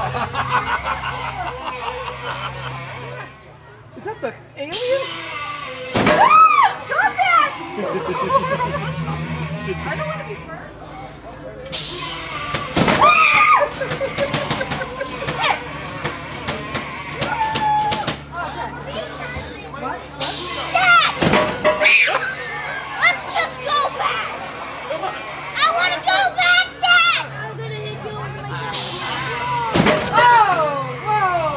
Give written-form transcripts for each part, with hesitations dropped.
Is that the alien? Stop that! I don't want to be first. What? Dad! Let's just go back! I want to go back, Dad! I'm going to hit you over my head. Whoa! Whoa!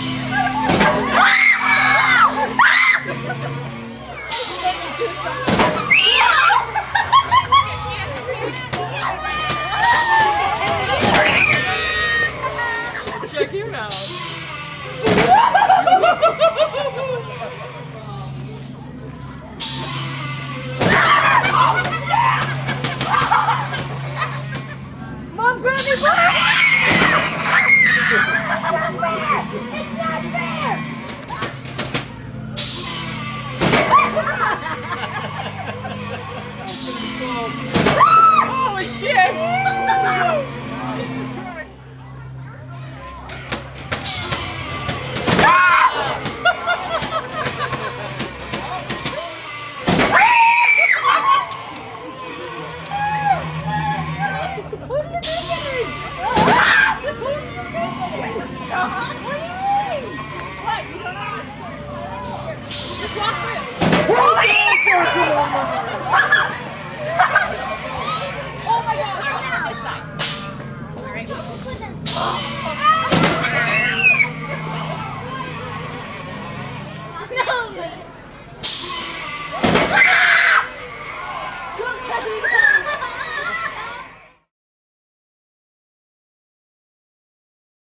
I don't want to go.